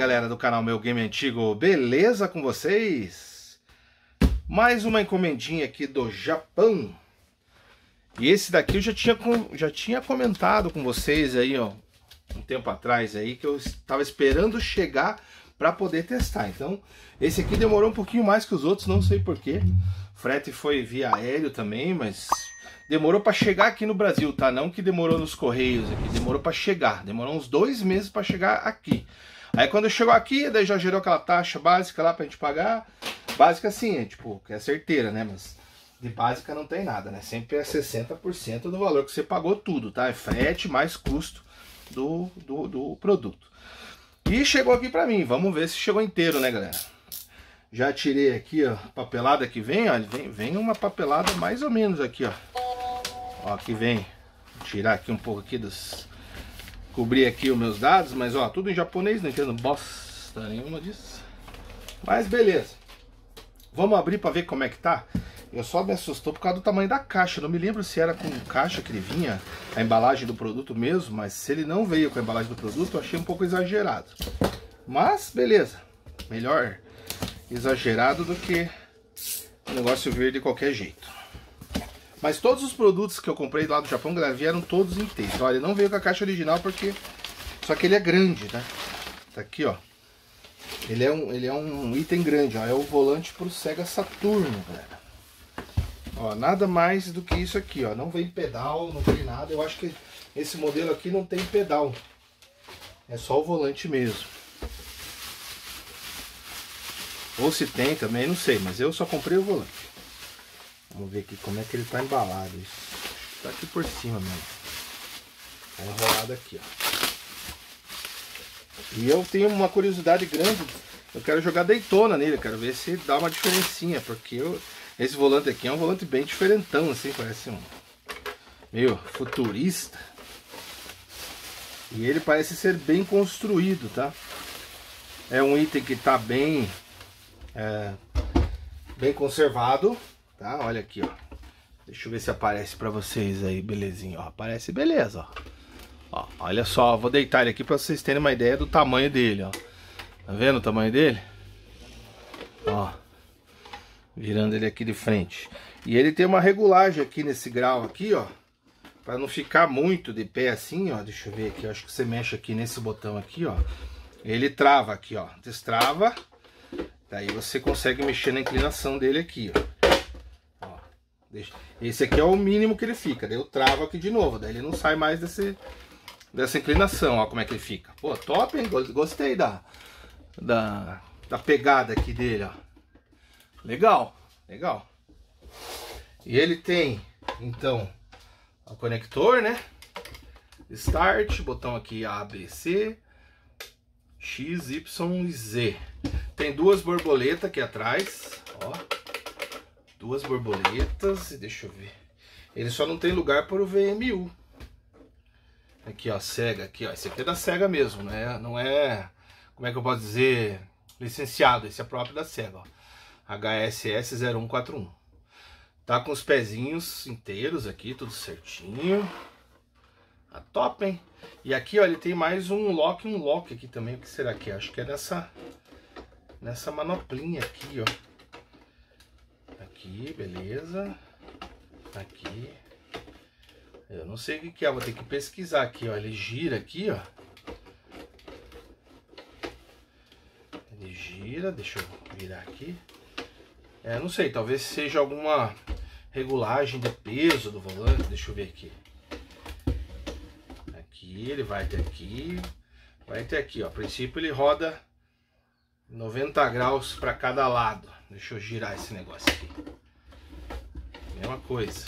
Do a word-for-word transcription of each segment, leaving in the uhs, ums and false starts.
galera do canal Meu Game Antigo, beleza com vocês? Mais uma encomendinha aqui do Japão. E esse daqui eu já tinha, já tinha comentado com vocês aí, ó, um tempo atrás aí, que eu estava esperando chegar para poder testar. Então, esse aqui demorou um pouquinho mais que os outros, não sei porquê. Frete foi via aéreo também, mas demorou para chegar aqui no Brasil, tá? Não que demorou nos correios aqui, demorou para chegar. Demorou uns dois meses para chegar aqui. Aí quando chegou aqui, daí já gerou aquela taxa básica lá pra gente pagar. Básica sim, é tipo, que é certeira, né? Mas de básica não tem nada, né? Sempre é sessenta por cento do valor que você pagou tudo, tá? É frete mais custo do, do, do produto. E chegou aqui pra mim, vamos ver se chegou inteiro, né, galera? Já tirei aqui, ó, a papelada que vem, ó. Vem, vem uma papelada mais ou menos aqui, ó. Ó, aqui vem. Vou tirar aqui um pouco aqui dos... Cobrir aqui os meus dados, mas ó, tudo em japonês, não entendo bosta nenhuma disso. Mas beleza. Vamos abrir para ver como é que tá. Eu só me assustou por causa do tamanho da caixa. Não me lembro se era com caixa que ele vinha, a embalagem do produto mesmo, mas se ele não veio com a embalagem do produto, eu achei um pouco exagerado. Mas beleza. Melhor exagerado do que o negócio vir de qualquer jeito. Mas todos os produtos que eu comprei lá do Japão, galera, vieram todos inteiros. Olha, não veio com a caixa original porque... Só que ele é grande, tá? Tá aqui, ó. Ele é um, ele é um item grande, ó. É o volante pro Sega Saturno, galera. Ó, nada mais do que isso aqui, ó. Não vem pedal, não vem nada. Eu acho que esse modelo aqui não tem pedal. É só o volante mesmo. Ou se tem também, não sei. Mas eu só comprei o volante. Vamos ver aqui como é que ele tá embalado. Isso tá aqui por cima mesmo. Tá enrolado aqui, ó. E eu tenho uma curiosidade grande. Eu quero jogar Daytona nele. Quero ver se dá uma diferencinha. Porque eu, esse volante aqui é um volante bem diferentão, assim. Parece um meio futurista. E ele parece ser bem construído, tá? É um item que tá bem... É, bem conservado. Tá, olha aqui, ó. Deixa eu ver se aparece pra vocês aí, belezinha. Ó, aparece, beleza, ó. Ó, olha só, vou deitar ele aqui pra vocês terem uma ideia do tamanho dele, ó. Tá vendo o tamanho dele? Ó. Virando ele aqui de frente. E ele tem uma regulagem aqui nesse grau aqui, ó. Pra não ficar muito de pé assim, ó. Deixa eu ver aqui, acho que você mexe aqui nesse botão aqui, ó. Ele trava aqui, ó. Destrava. Daí você consegue mexer na inclinação dele aqui, ó. Esse aqui é o mínimo que ele fica. Daí eu travo aqui de novo. Daí ele não sai mais desse, dessa inclinação. Ó como é que ele fica. Pô, top, hein? Gostei da, da, da pegada aqui dele, ó. Legal, legal. E ele tem, então, o conector, né? Start, botão aqui A, B, C, X, Y e Z. Tem duas borboletas aqui atrás, ó. Duas borboletas, e deixa eu ver. Ele só não tem lugar para o V M U. Aqui, ó, Sega, aqui, ó. Esse aqui é da Sega mesmo, né? Não é, como é que eu posso dizer, licenciado. Esse é próprio da Sega, ó. H S S zero um quatro um. Tá com os pezinhos inteiros aqui, tudo certinho. Tá top, hein? E aqui, ó, ele tem mais um lock e um lock aqui também. O que será que é? Acho que é nessa, nessa manoplinha aqui, ó. Aqui, beleza. Aqui. Eu não sei o que que é, vou ter que pesquisar aqui, ó. Ele gira aqui, ó. Ele gira, deixa eu virar aqui. É, não sei, talvez seja alguma regulagem de peso do volante. Deixa eu ver aqui. Aqui, ele vai até aqui. Vai até aqui, ó. A princípio ele roda noventa graus para cada lado. Deixa eu girar esse negócio aqui. Mesma coisa.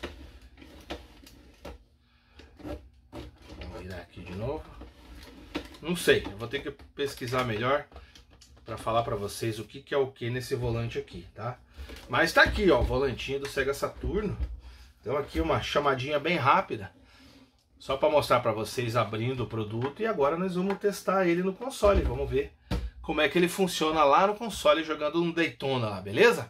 Vamos virar aqui de novo. Não sei, eu vou ter que pesquisar melhor para falar para vocês o que, que é o que nesse volante aqui, tá? Mas tá aqui, ó, o volantinho do Sega Saturno. Então aqui uma chamadinha bem rápida, só para mostrar para vocês abrindo o produto. E agora nós vamos testar ele no console. Vamos ver como é que ele funciona lá no console jogando um Daytona lá, beleza?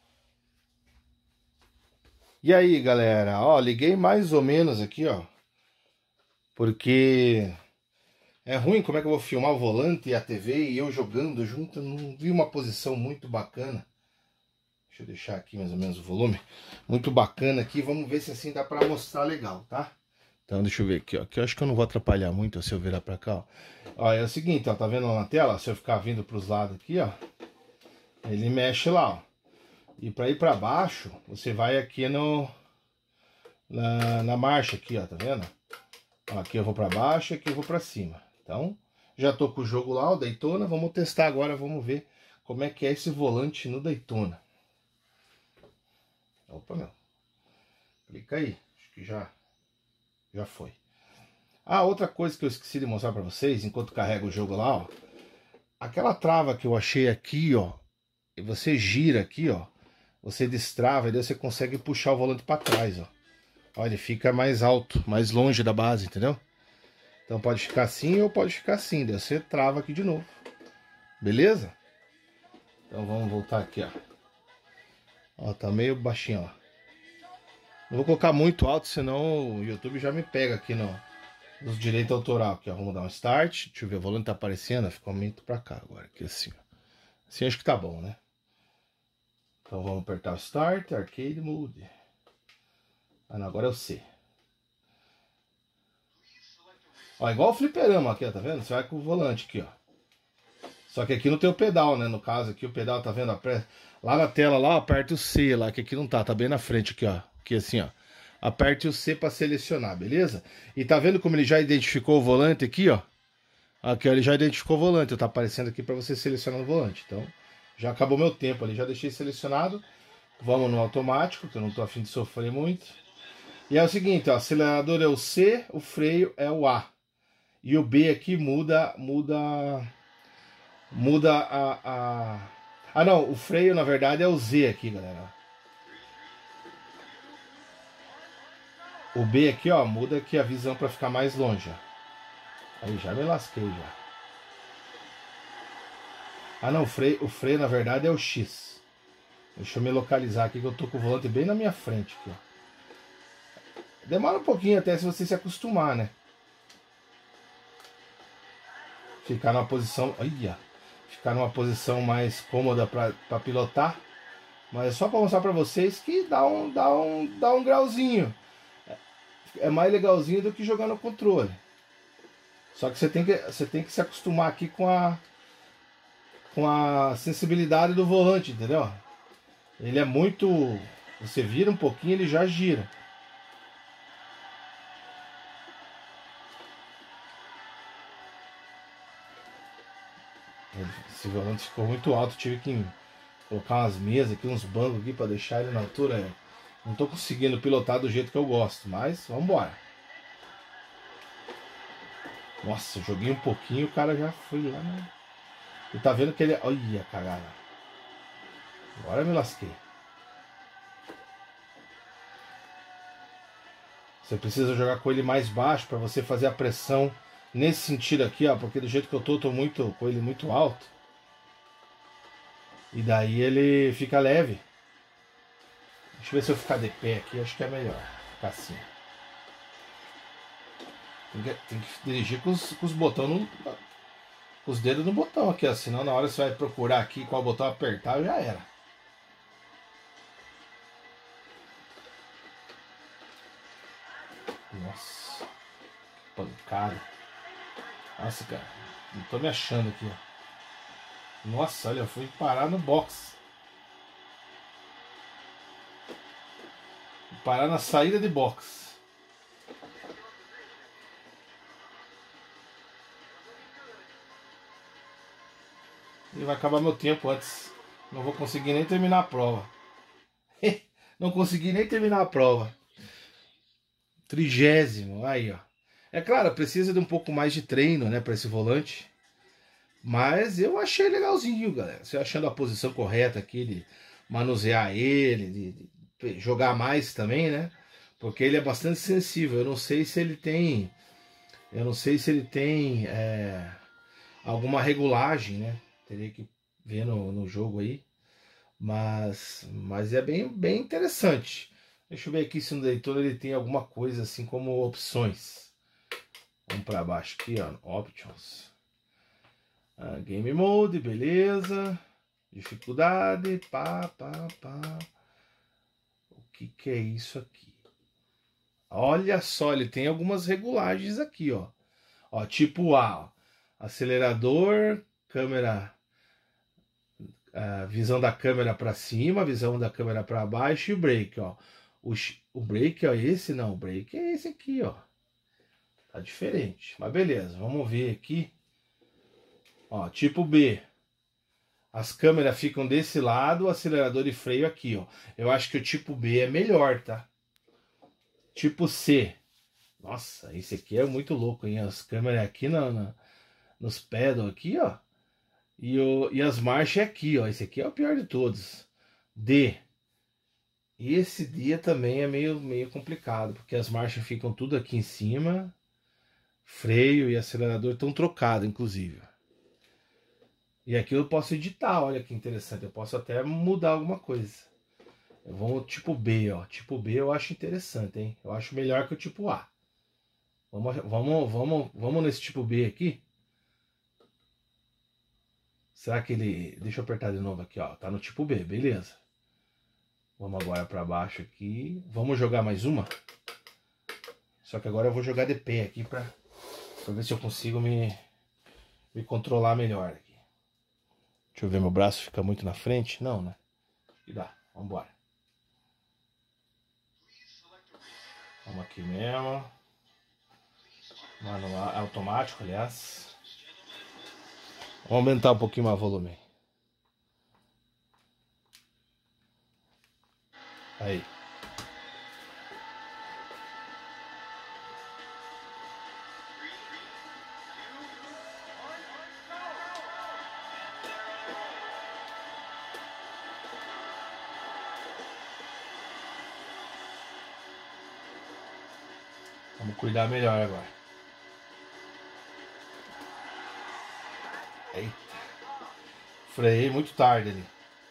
E aí, galera, ó, liguei mais ou menos aqui, ó, porque É ruim, como é que eu vou filmar o volante e a T V e eu jogando junto? Eu não vi uma posição muito bacana. Deixa eu deixar aqui mais ou menos o volume. Muito bacana aqui, vamos ver se assim dá pra mostrar legal, tá? Então deixa eu ver aqui, ó. Aqui eu acho que eu não vou atrapalhar muito se eu virar pra cá, ó. Ó, é o seguinte, ó, tá vendo na tela? Se eu ficar vindo pros lados aqui, ó, ele mexe lá, ó. E pra ir pra baixo, você vai aqui no... Na, na marcha aqui, ó, tá vendo? Ó, aqui eu vou pra baixo, aqui eu vou pra cima. Então, já tô com o jogo lá, o Daytona. Vamos testar agora, vamos ver como é que é esse volante no Daytona. Opa, meu. Clica aí. Acho que já, já foi. Ah, outra coisa que eu esqueci de mostrar pra vocês, enquanto carrega o jogo lá, ó. Aquela trava que eu achei aqui, ó. E você gira aqui, ó. Você destrava e daí você consegue puxar o volante pra trás, ó. Ó, ele fica mais alto, mais longe da base, entendeu? Então pode ficar assim ou pode ficar assim. Daí você trava aqui de novo. Beleza? Então vamos voltar aqui, ó. Ó, tá meio baixinho, ó. Não vou colocar muito alto, senão o YouTube já me pega aqui no, nos direitos autorais. Aqui, ó. Vamos dar um start. Deixa eu ver, o volume tá aparecendo. Ficou muito pra cá agora. Aqui assim, ó. Assim acho que tá bom, né? Então vamos apertar o Start, Arcade Mode. Ah, não, agora é o C. Ó, igual o fliperama aqui, ó, tá vendo? Você vai com o volante aqui, ó. Só que aqui não tem o pedal, né? No caso aqui o pedal, tá vendo? Lá na tela, lá, aperta o C lá, que aqui não tá, tá bem na frente aqui, ó. Aqui assim, ó. Aperte o C para selecionar, beleza? E tá vendo como ele já identificou o volante aqui, ó? Aqui, ó, ele já identificou o volante, tá aparecendo aqui para você selecionar o volante. Então, já acabou meu tempo ali, já deixei selecionado. Vamos no automático, que eu não tô afim de sofrer muito. E é o seguinte, ó, acelerador é o C, o freio é o A. E o B aqui muda, muda, muda a, a... Ah não, o freio na verdade é o Z aqui, galera. O B aqui, ó, muda aqui a visão para ficar mais longe, ó. Aí já me lasquei já. Ah não, o freio, o freio na verdade é o X. Deixa eu me localizar aqui que eu tô com o volante bem na minha frente aqui, ó. Demora um pouquinho até se você se acostumar, né? Ficar numa posição, olha, ficar numa posição mais cômoda para pilotar. Mas é só para mostrar para vocês que dá um, dá um, dá um grauzinho. É mais legalzinho do que jogar no controle. Só que você tem que, você tem que se acostumar aqui com a com a sensibilidade do volante, entendeu? Ele é muito, você vira um pouquinho, ele já gira. Esse volante ficou muito alto, tive que colocar umas mesas aqui, uns bancos aqui para deixar ele na altura. Não tô conseguindo pilotar do jeito que eu gosto, mas vamos embora. Nossa, joguei um pouquinho, o cara já foi lá, né? E tá vendo que ele... Olha, cagada. Agora eu me lasquei. Você precisa jogar com ele mais baixo para você fazer a pressão nesse sentido aqui, ó. Porque do jeito que eu tô, eu tô muito, com ele muito alto. E daí ele fica leve. Deixa eu ver se eu ficar de pé aqui, acho que é melhor. Ficar assim. Tem que, tem que dirigir com os, com os botões, no, com os dedos no botão aqui, ó. Senão na hora você vai procurar aqui qual botão apertar, já era. Nossa, que pancada. Nossa, cara, não tô me achando aqui, ó. Nossa, olha, eu fui parar no box. Fui parar na saída de box. E vai acabar meu tempo antes. Não vou conseguir nem terminar a prova. Não consegui nem terminar a prova. Trigésimo, aí ó. É claro, precisa de um pouco mais de treino, né, para esse volante. Mas eu achei legalzinho, galera. Você achando a posição correta aqui, de manusear ele, de, de jogar mais também, né? Porque ele é bastante sensível. Eu não sei se ele tem... Eu não sei se ele tem é, alguma regulagem, né? Teria que ver no, no jogo aí. Mas, mas é bem, bem interessante. Deixa eu ver aqui se no Daytona ele tem alguma coisa assim como opções. Vamos Vamos para baixo aqui, ó, Options. Ah, Game Mode, beleza. Dificuldade, pá, pá, pá. O que que é isso aqui? Olha só, ele tem algumas regulagens aqui, ó. Ó, tipo A, ó. Acelerador, câmera, a visão da câmera para cima, visão da câmera para baixo e o brake, ó. O, o brake, ó, esse não, o brake é esse aqui, ó. Tá diferente, mas beleza, vamos ver aqui. Ó, tipo B. As câmeras ficam desse lado, o acelerador e freio aqui, ó. Eu acho que o tipo B é melhor, tá? Tipo C. Nossa, esse aqui é muito louco, hein? As câmeras aqui na, na, nos pedal aqui, ó. E, o, e as marchas aqui, ó. Esse aqui é o pior de todos. D. E esse D também é meio, meio complicado, porque as marchas ficam tudo aqui em cima. Freio e acelerador estão trocados, inclusive. E aqui eu posso editar, olha que interessante. Eu posso até mudar alguma coisa. Vamos tipo B, ó. Tipo B eu acho interessante, hein? Eu acho melhor que o tipo A. Vamos, vamos, vamos, vamos nesse tipo B aqui. Será que ele... Deixa eu apertar de novo aqui, ó. Tá no tipo B, beleza. Vamos agora para baixo aqui. Vamos jogar mais uma. Só que agora eu vou jogar de pé aqui para ver se eu consigo me, me controlar melhor aqui. Deixa eu ver, meu braço fica muito na frente? Não, né? E dá, vamos embora. Vamos aqui mesmo. Manual, automático, aliás. Vamos aumentar um pouquinho mais o volume. Aí. Vamos cuidar melhor agora. Eita. Freiei muito tarde ali.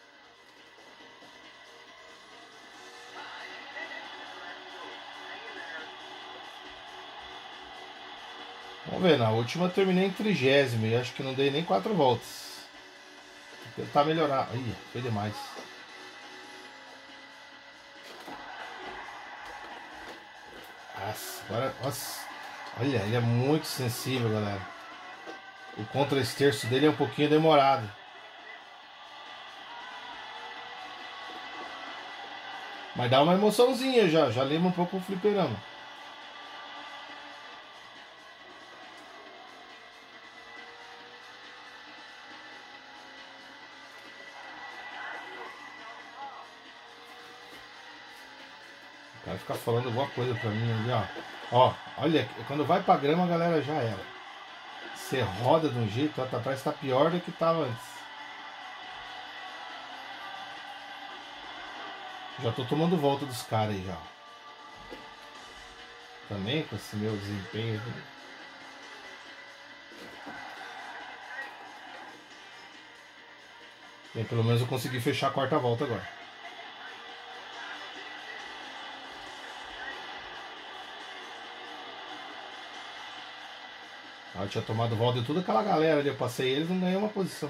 Vamos ver, na última eu terminei em trigésimo e acho que não dei nem quatro voltas. Vou tentar melhorar. Ih, foi demais. Nossa, agora, nossa, olha, ele é muito sensível, galera. O contra-esterço dele é um pouquinho demorado. Mas dá uma emoçãozinha já, já lembra um pouco o fliperama. O cara fica falando alguma coisa pra mim ali, ó. Ó, olha, quando vai pra grama, a galera já era. Você roda de um jeito, ó, parece que tá pior do que tava antes. Já tô tomando volta dos caras aí já. Também com esse meu desempenho aqui. Bem, pelo menos eu consegui fechar a quarta volta agora. Eu tinha tomado volta de toda aquela galera ali, eu passei eles, não ganhei uma posição.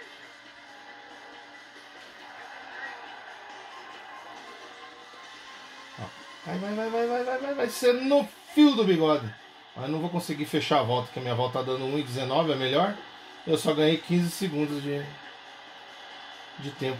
Ó, vai, vai, vai, vai, vai, vai, vai, vai ser no fio do bigode. Mas não vou conseguir fechar a volta, porque a minha volta tá dando um e dezenove, é melhor. Eu só ganhei quinze segundos de, de tempo.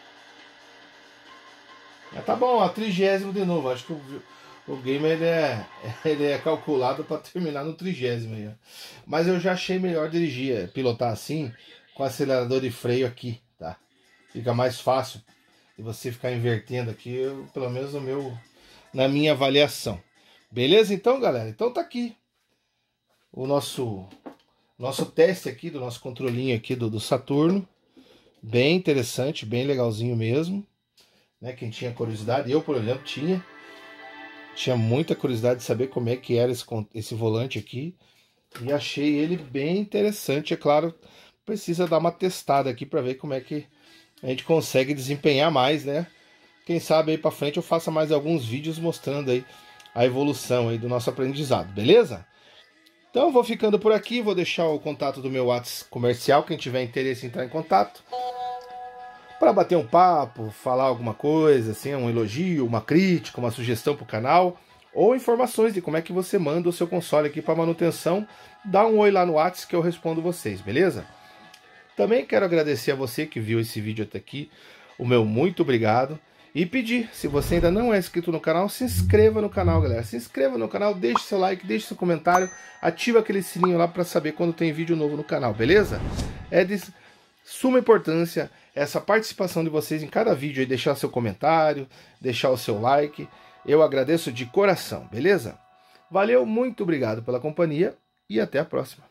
Mas tá bom, ó, trigésimo de novo, acho que o... O game ele é, ele é calculado para terminar no trigésimo aí, ó. Mas eu já achei melhor dirigir, pilotar assim, com acelerador e freio aqui, tá? Fica mais fácil de você ficar invertendo aqui, eu, pelo menos no meu, na minha avaliação. Beleza então, galera? Então tá aqui o nosso, nosso teste aqui do nosso controlinho aqui do, do Saturno. Bem interessante, bem legalzinho mesmo, né? Quem tinha curiosidade, eu por exemplo tinha. Tinha muita curiosidade de saber como é que era esse, esse volante aqui. E achei ele bem interessante. É claro, precisa dar uma testada aqui para ver como é que a gente consegue desempenhar mais, né? Quem sabe aí para frente eu faça mais alguns vídeos mostrando aí a evolução aí do nosso aprendizado, beleza? Então eu vou ficando por aqui, vou deixar o contato do meu WhatsApp comercial, quem tiver interesse em entrar em contato, para bater um papo, falar alguma coisa, assim, um elogio, uma crítica, uma sugestão para o canal, ou informações de como é que você manda o seu console aqui para manutenção. Dá um oi lá no WhatsApp que eu respondo vocês, beleza? Também quero agradecer a você que viu esse vídeo até aqui, o meu muito obrigado. E pedir, se você ainda não é inscrito no canal, se inscreva no canal, galera. Se inscreva no canal, deixe seu like, deixe seu comentário, ativa aquele sininho lá para saber quando tem vídeo novo no canal, beleza? É de suma importância essa participação de vocês em cada vídeo aí, deixar seu comentário, deixar o seu like. Eu agradeço de coração, beleza? Valeu, muito obrigado pela companhia e até a próxima.